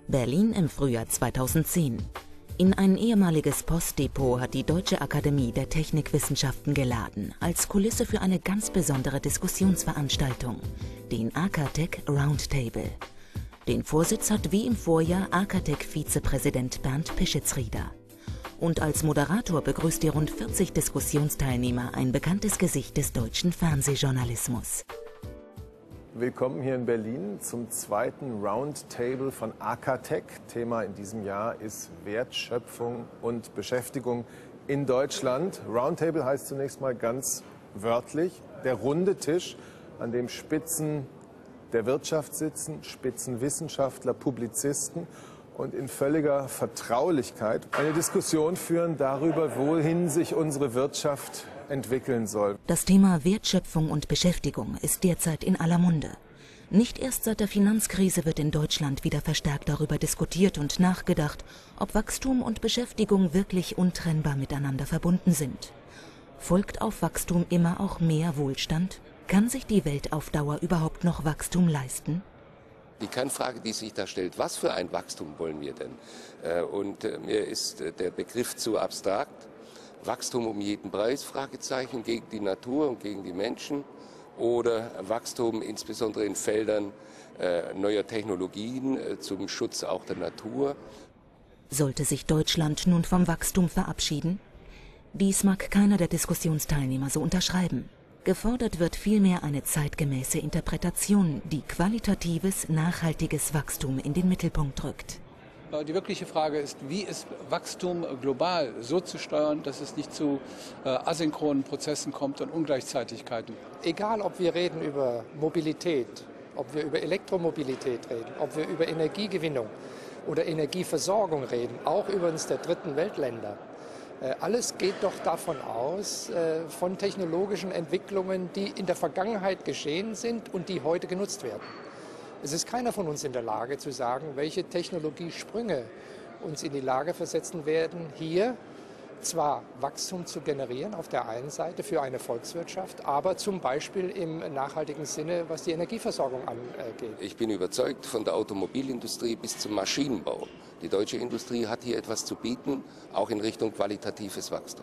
Berlin im Frühjahr 2010. In ein ehemaliges Postdepot hat die Deutsche Akademie der Technikwissenschaften geladen, als Kulisse für eine ganz besondere Diskussionsveranstaltung, den AKTech Roundtable. Den Vorsitz hat wie im Vorjahr AKTech-Vizepräsident Bernd Pischetsrieder. Und als Moderator begrüßt die rund 40 Diskussionsteilnehmer ein bekanntes Gesicht des deutschen Fernsehjournalismus. Willkommen hier in Berlin zum zweiten Roundtable von AKTech. Thema in diesem Jahr ist Wertschöpfung und Beschäftigung in Deutschland. Roundtable heißt zunächst mal ganz wörtlich der runde Tisch, an dem Spitzen der Wirtschaft sitzen, Spitzenwissenschaftler, Publizisten und in völliger Vertraulichkeit eine Diskussion führen darüber, wohin sich unsere Wirtschaft entwickeln soll. Das Thema Wertschöpfung und Beschäftigung ist derzeit in aller Munde. Nicht erst seit der Finanzkrise wird in Deutschland wieder verstärkt darüber diskutiert und nachgedacht, ob Wachstum und Beschäftigung wirklich untrennbar miteinander verbunden sind. Folgt auf Wachstum immer auch mehr Wohlstand? Kann sich die Welt auf Dauer überhaupt noch Wachstum leisten? Die Kernfrage, die sich da stellt, was für ein Wachstum wollen wir denn? Mir ist der Begriff zu abstrakt. Wachstum um jeden Preis, Fragezeichen, gegen die Natur und gegen die Menschen, oder Wachstum insbesondere in Feldern neuer Technologien zum Schutz auch der Natur. Sollte sich Deutschland nun vom Wachstum verabschieden? Dies mag keiner der Diskussionsteilnehmer so unterschreiben. Gefordert wird vielmehr eine zeitgemäße Interpretation, die qualitatives, nachhaltiges Wachstum in den Mittelpunkt rückt. Die wirkliche Frage ist, wie ist Wachstum global so zu steuern, dass es nicht zu asynchronen Prozessen kommt und Ungleichzeitigkeiten. Egal, ob wir reden über Mobilität, ob wir über Elektromobilität reden, ob wir über Energiegewinnung oder Energieversorgung reden, auch übrigens der dritten Weltländer. Alles geht doch davon aus, von technologischen Entwicklungen, die in der Vergangenheit geschehen sind und die heute genutzt werden. Es ist keiner von uns in der Lage zu sagen, welche Technologiesprünge uns in die Lage versetzen werden, hier zwar Wachstum zu generieren auf der einen Seite für eine Volkswirtschaft, aber zum Beispiel im nachhaltigen Sinne, was die Energieversorgung angeht. Ich bin überzeugt, von der Automobilindustrie bis zum Maschinenbau. Die deutsche Industrie hat hier etwas zu bieten, auch in Richtung qualitatives Wachstum.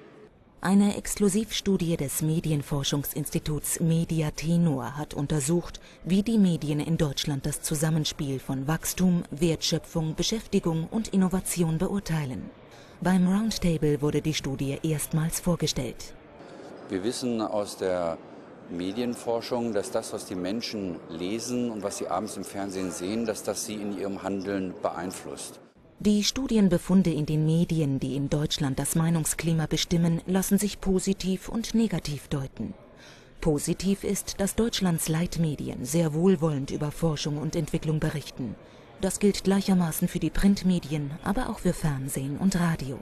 Eine Exklusivstudie des Medienforschungsinstituts Mediatenor hat untersucht, wie die Medien in Deutschland das Zusammenspiel von Wachstum, Wertschöpfung, Beschäftigung und Innovation beurteilen. Beim Roundtable wurde die Studie erstmals vorgestellt. Wir wissen aus der Medienforschung, dass das, was die Menschen lesen und was sie abends im Fernsehen sehen, dass das sie in ihrem Handeln beeinflusst. Die Studienbefunde in den Medien, die in Deutschland das Meinungsklima bestimmen, lassen sich positiv und negativ deuten. Positiv ist, dass Deutschlands Leitmedien sehr wohlwollend über Forschung und Entwicklung berichten. Das gilt gleichermaßen für die Printmedien, aber auch für Fernsehen und Radio.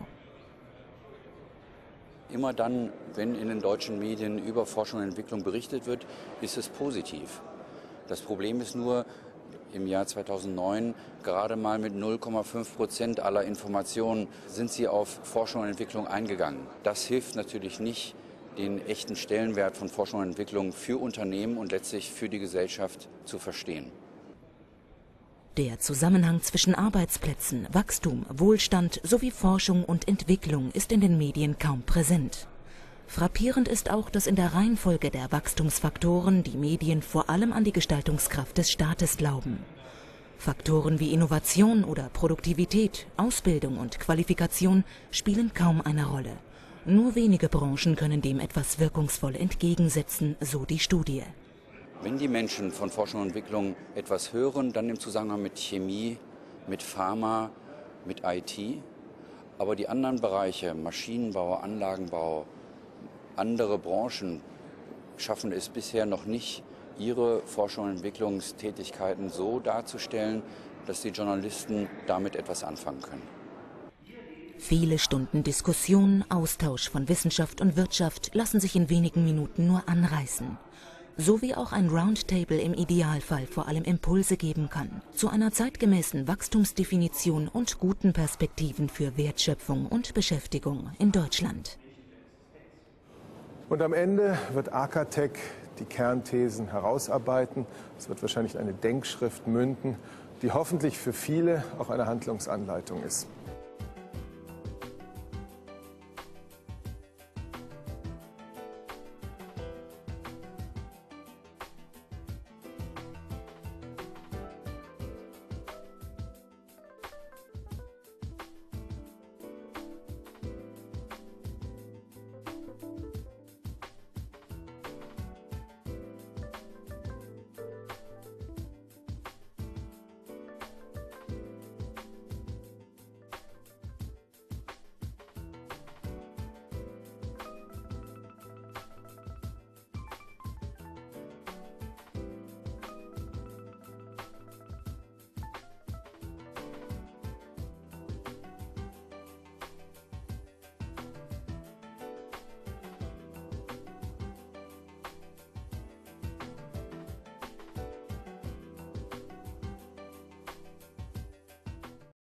Immer dann, wenn in den deutschen Medien über Forschung und Entwicklung berichtet wird, ist es positiv. Das Problem ist nur, im Jahr 2009 gerade mal mit 0,5% aller Informationen sind sie auf Forschung und Entwicklung eingegangen. Das hilft natürlich nicht, den echten Stellenwert von Forschung und Entwicklung für Unternehmen und letztlich für die Gesellschaft zu verstehen. Der Zusammenhang zwischen Arbeitsplätzen, Wachstum, Wohlstand sowie Forschung und Entwicklung ist in den Medien kaum präsent. Frappierend ist auch, dass in der Reihenfolge der Wachstumsfaktoren die Medien vor allem an die Gestaltungskraft des Staates glauben. Faktoren wie Innovation oder Produktivität, Ausbildung und Qualifikation spielen kaum eine Rolle. Nur wenige Branchen können dem etwas wirkungsvoll entgegensetzen, so die Studie. Wenn die Menschen von Forschung und Entwicklung etwas hören, dann im Zusammenhang mit Chemie, mit Pharma, mit IT. Aber die anderen Bereiche, Maschinenbau, Anlagenbau, andere Branchen schaffen es bisher noch nicht, ihre Forschung und Entwicklungstätigkeiten so darzustellen, dass die Journalisten damit etwas anfangen können. Viele Stunden Diskussion, Austausch von Wissenschaft und Wirtschaft lassen sich in wenigen Minuten nur anreißen. So wie auch ein Roundtable im Idealfall vor allem Impulse geben kann, zu einer zeitgemäßen Wachstumsdefinition und guten Perspektiven für Wertschöpfung und Beschäftigung in Deutschland. Und am Ende wird AKTech die Kernthesen herausarbeiten. Es wird wahrscheinlich eine Denkschrift münden, die hoffentlich für viele auch eine Handlungsanleitung ist.